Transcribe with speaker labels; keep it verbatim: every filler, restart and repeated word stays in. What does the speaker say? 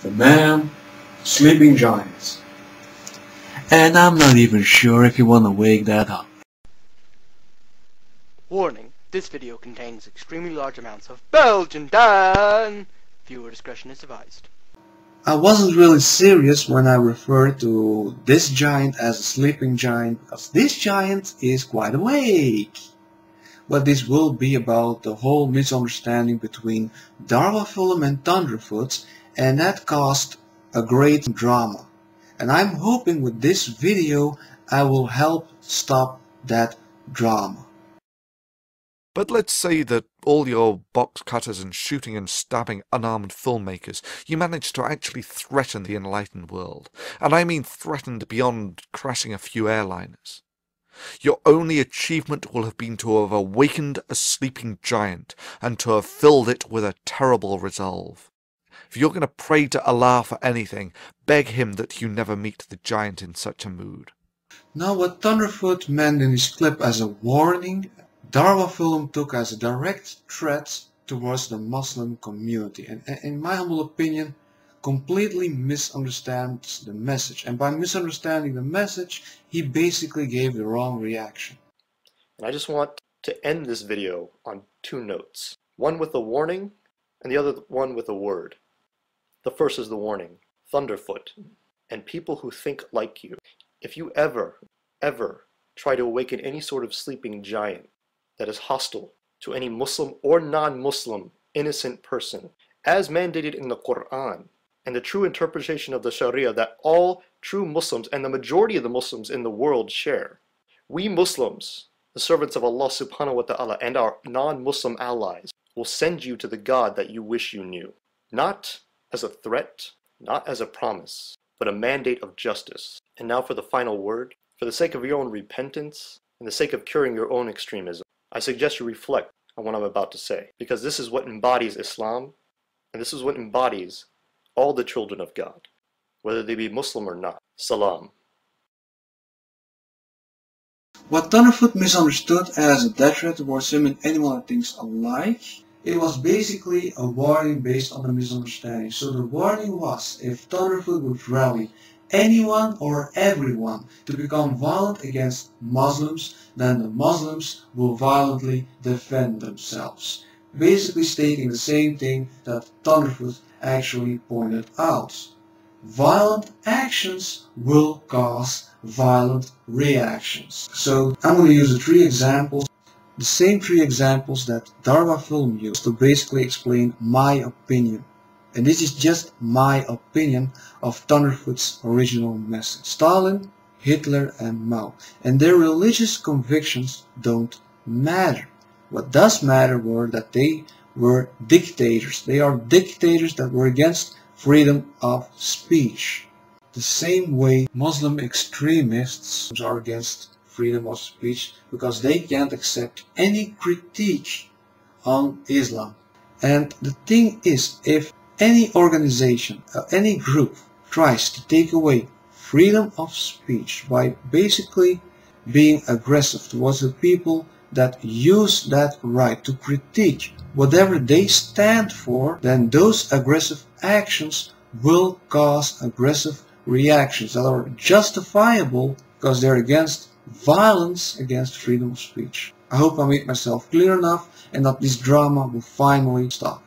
Speaker 1: the man, sleeping giants. And I'm not even sure if you want to wake that up.
Speaker 2: Warning, this video contains extremely large amounts of Belgiandan. Viewer discretion is advised.
Speaker 1: I wasn't really serious when I referred to this giant as a sleeping giant, because this giant is quite awake. But this will be about the whole misunderstanding between dawafilm and thunderfoot, and that caused a great drama. And I'm hoping with this video I will help stop that drama.
Speaker 3: But let's say that all your box cutters and shooting and stabbing unarmed filmmakers, you managed to actually threaten the enlightened world. And I mean threatened beyond crashing a few airliners. Your only achievement will have been to have awakened a sleeping giant and to have filled it with a terrible resolve. If you're going to pray to Allah for anything, beg him that you never meet the giant in such a mood.
Speaker 1: Now what Thunderfoot meant in his clip as a warning, dawafilm took as a direct threat towards the Muslim community, and in my humble opinion completely misunderstands the message. And by misunderstanding the message, he basically gave the wrong reaction.
Speaker 4: And I just want to end this video on two notes. One with a warning and the other one with a word. The first is the warning. Thunderfoot and people who think like you. If you ever, ever try to awaken any sort of sleeping giant that is hostile to any Muslim or non-Muslim innocent person, as mandated in the Quran and the true interpretation of the Sharia that all true Muslims and the majority of the Muslims in the world share, we Muslims, the servants of Allah subhanahu wa ta'ala, and our non-Muslim allies will send you to the God that you wish you knew. Not as a threat, not as a promise, but a mandate of justice. And now for the final word. For the sake of your own repentance and the sake of curing your own extremism, I suggest you reflect on what I'm about to say, because this is what embodies Islam, and this is what embodies all the children of God, whether they be Muslim or not. Salam.
Speaker 1: What Thunderfoot misunderstood as a death threat towards him and anyone that thinks alike, it was basically a warning based on a misunderstanding. So the warning was, if Thunderfoot would rally anyone or everyone to become violent against Muslims, then the Muslims will violently defend themselves. Basically stating the same thing that Thunderfoot actually pointed out. Violent actions will cause violent reactions. So I'm going to use the three examples, the same three examples that dawafilm used to basically explain my opinion. And this is just my opinion of Thunderfoot's original message. Stalin, Hitler and Mao. And their religious convictions don't matter. What does matter were that they were dictators. They are dictators that were against freedom of speech. The same way Muslim extremists are against freedom of speech because they can't accept any critique on Islam. And the thing is, if any organization, or any group tries to take away freedom of speech by basically being aggressive towards the people that use that right to critique whatever they stand for, then those aggressive actions will cause aggressive reactions that are justifiable because they're against violence against freedom of speech. I hope I made myself clear enough and that this drama will finally stop.